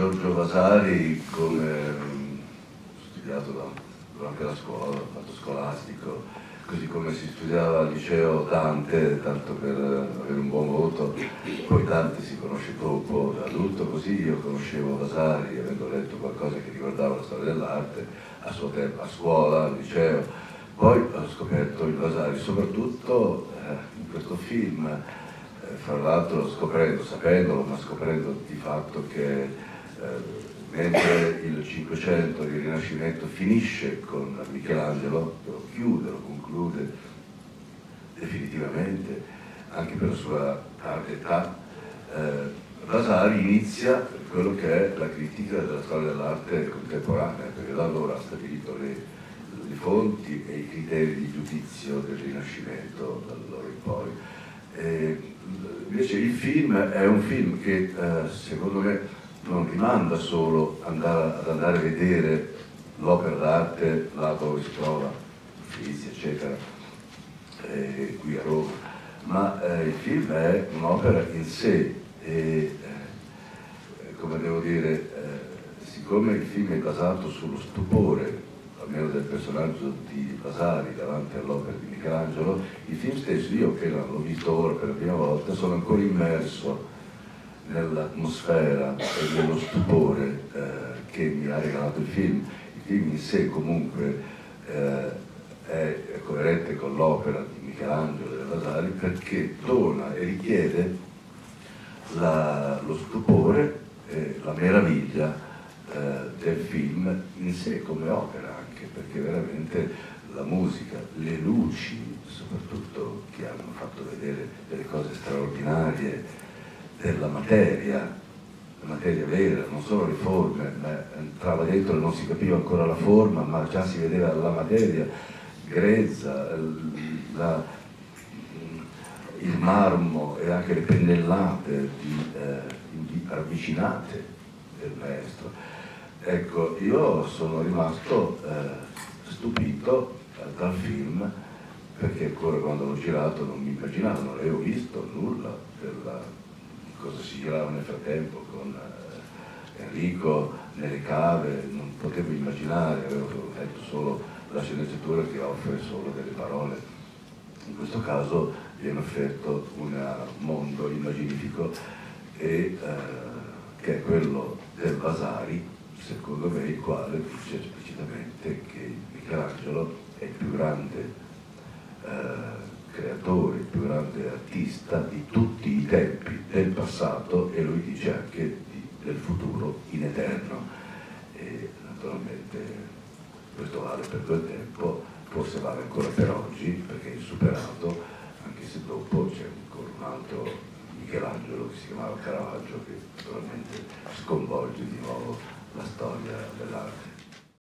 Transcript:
Giorgio Vasari, come studiato durante la scuola, il fatto scolastico, così come si studiava al liceo Dante, tanto per avere un buon voto, poi Dante si conosce dopo, da adulto, così io conoscevo Vasari, avendo letto qualcosa che riguardava la storia dell'arte, a suo tempo, a scuola, al liceo, poi ho scoperto il Vasari, soprattutto in questo film, fra l'altro sapendolo, ma scoprendo di fatto che mentre il Cinquecento, il Rinascimento finisce con Michelangelo, lo chiude, lo conclude definitivamente, anche per la sua tarda età, Vasari inizia quello che è la critica della storia dell'arte contemporanea, perché da allora ha stabilito le fonti e i criteri di giudizio del Rinascimento, da allora in poi. Invece il film è un film che secondo me non rimanda solo ad andare a vedere l'opera d'arte là dove si trova, Uffizi, eccetera, qui a Roma, ma il film è un'opera in sé e, come devo dire, siccome il film è basato sullo stupore, almeno del personaggio di Vasari davanti all'opera di Michelangelo, il film stesso, io che l'ho visto ora per la prima volta, sono ancora immerso nell'atmosfera e nello stupore che mi ha regalato il film. Il film in sé comunque è coerente con l'opera di Michelangelo e Vasari perché dona e richiede lo stupore e la meraviglia del film in sé come opera, anche perché veramente la musica, le luci soprattutto, che hanno fatto vedere delle cose straordinarie della materia, la materia vera, non solo le forme, ma entrava dentro e non si capiva ancora la forma, ma già si vedeva la materia grezza, il marmo e anche le pennellate ravvicinate del maestro. Ecco, io sono rimasto stupito dal film, perché ancora quando l'ho girato non mi immaginavo, non avevo visto nulla della cosa si girava nel frattempo con Enrico nelle cave, non potevo immaginare, avevo letto solo la sceneggiatura che offre solo delle parole. In questo caso viene offerto un mondo immaginifico che è quello del Vasari, secondo me, il quale dice esplicitamente che Michelangelo è il più grande creatore, il più grande artista di tutti i tempi del passato e lui dice anche del futuro in eterno. E naturalmente questo vale per quel tempo, forse vale ancora per oggi perché è insuperato, anche se dopo c'è ancora un altro Michelangelo che si chiamava Caravaggio che naturalmente sconvolge di nuovo la storia dell'arte.